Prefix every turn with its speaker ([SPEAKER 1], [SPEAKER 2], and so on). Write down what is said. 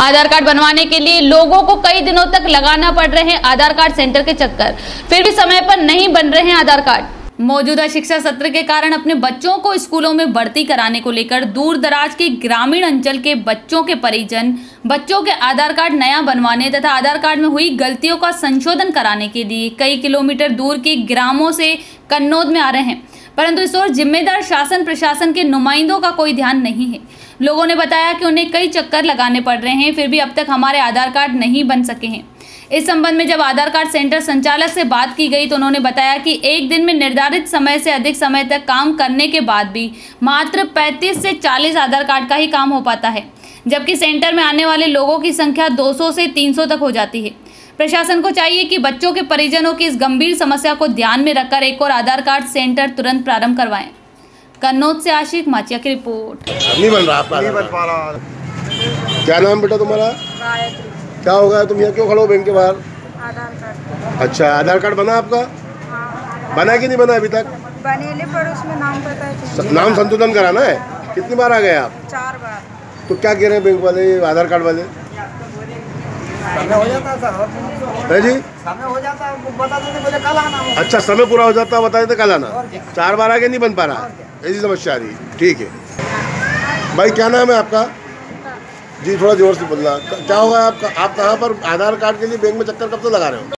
[SPEAKER 1] आधार card बनवाने के लिए लोगों को कई दिनों तक लगाना पड़ रहे हैं आधार कार्ड सेंटर के चक्कर, फिर भी समय पर नहीं बन रहे हैं आधार कार्ड। मौजूदा शिक्षा सत्र के कारण अपने बच्चों को स्कूलों में भर्ती कराने को लेकर दूर दराज के ग्रामीण अंचल के बच्चों के परिजन बच्चों के आधार कार्ड नया बनवाने तथा आधार कार्ड में हुई गलतियों का संशोधन कराने के लिए कई किलोमीटर दूर के ग्रामों से कन्नौज में आ रहे हैं, परंतु इस ओर जिम्मेदार शासन प्रशासन के नुमाइंदों का कोई ध्यान नहीं है। लोगों ने बताया कि उन्हें कई चक्कर लगाने पड़ रहे हैं, फिर भी अब तक हमारे आधार कार्ड नहीं बन सके हैं। इस संबंध में जब आधार कार्ड सेंटर संचालक से बात की गई तो उन्होंने बताया कि एक दिन में निर्धारित समय से अधिक समय तक काम करने के बाद भी मात्र 35 से 40 आधार कार्ड का ही काम हो पाता है, जबकि सेंटर में आने वाले लोगों की संख्या 200 से 300 तक हो जाती है। प्रशासन को चाहिए कि बच्चों के परिजनों की इस गंभीर समस्या को ध्यान में रखकर एक और आधार कार्ड सेंटर तुरंत प्रारंभ करवाएं। कन्नौज से आशिक माचिया की रिपोर्ट।
[SPEAKER 2] नहीं बन रहा आपका? नहीं बन पा रहा। क्या नाम बेटा तुम्हारा? क्या होगा? तुम यहाँ क्यों खड़े हो बैंक के बाहर?
[SPEAKER 3] आधार कार्ड।
[SPEAKER 2] अच्छा, आधार कार्ड बना आपका?
[SPEAKER 3] हाँ।
[SPEAKER 2] बना कि नहीं बना अभी तक?
[SPEAKER 3] बने पर उसमें नाम पता है।
[SPEAKER 2] नाम संशोधन कराना है। कितनी बार आ गए आप?
[SPEAKER 3] 4 बार।
[SPEAKER 2] तो क्या कह रहे हैं बैंक वाले, आधार कार्ड वाले?
[SPEAKER 4] समय हो जाता
[SPEAKER 2] है जी,
[SPEAKER 4] समय हो जाता बता देते, बोले कल आना।
[SPEAKER 2] अच्छा, समय पूरा हो जाता बता देते कल आना। 4 बार आगे नहीं बन पा रहा, ऐसी समस्या आ रही है। ठीक है भाई, क्या नाम है आपका? जी थोड़ा जोर से बोलना। क्या होगा आपका? आप कहाँ पर आधार कार्ड के लिए बैंक में चक्कर कब से लगा रहे हो?